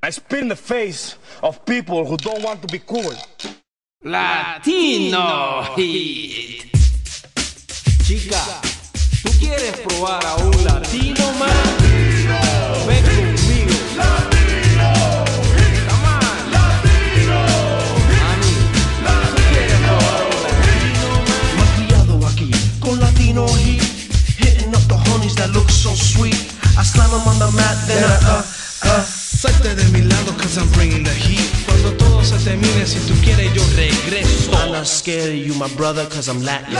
I spit in the face of people who don't want to be cool. Latino Hit. Chica, ¿tú quieres probar a un latino más? Ven conmigo. Latino Hit. Come on. Latino Mami, ¿tú quieres probar a un latino más? Me he criado aquí con Latino Heat, hitting up the honeys that look so sweet. I slam them on the mat, then Salte de mi lado, cause I'm bringing the heat. Cuando todo se termine, si tú quieres, yo regreso. I'm not scared of you, my brother, cause I'm Latin.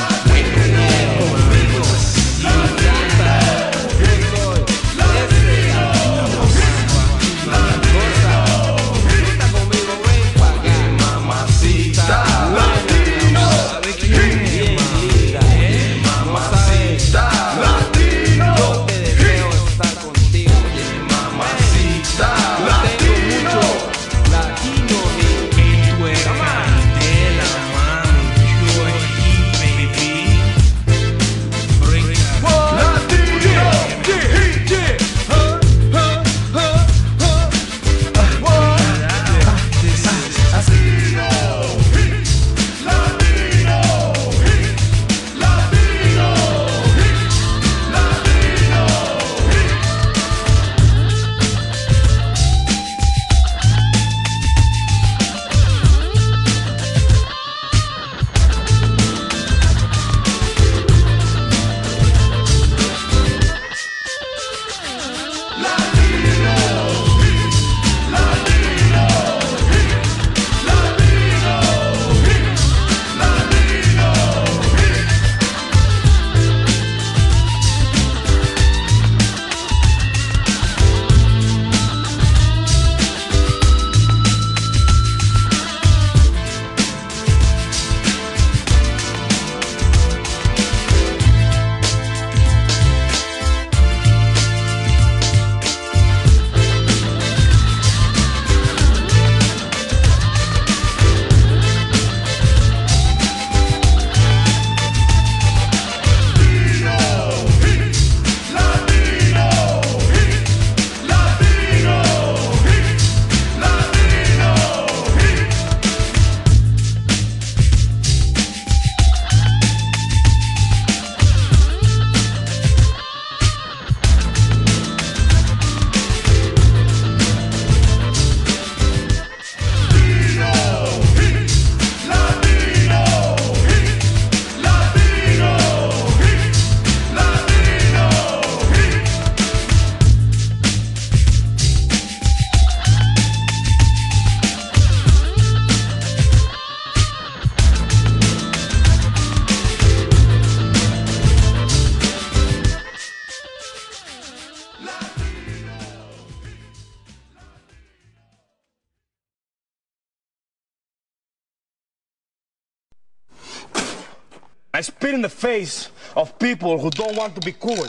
I spit in the face of people who don't want to be cool.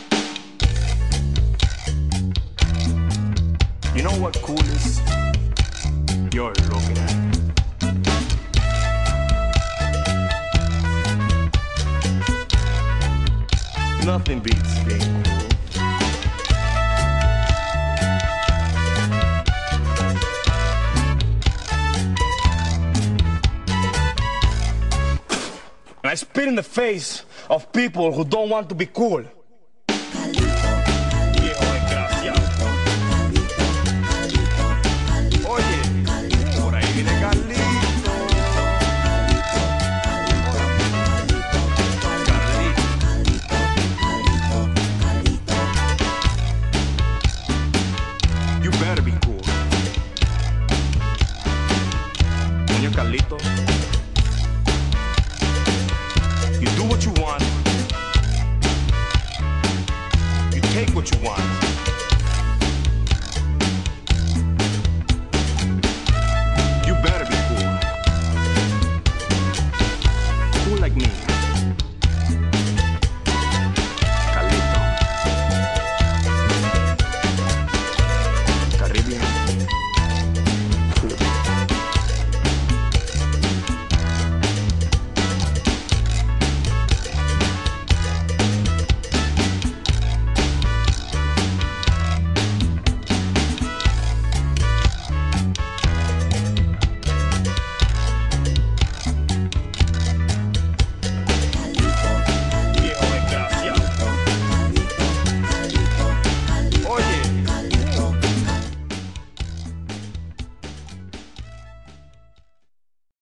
You know what cool is? You're looking at it. Nothing beats being cool. I spit in the face of people who don't want to be cool. Viejo desgraciado. Oye, por ahí viene Carlito. You better be cool. Coño, Carlito. You do what you want. You take what you want. You better be cool. Cool like me.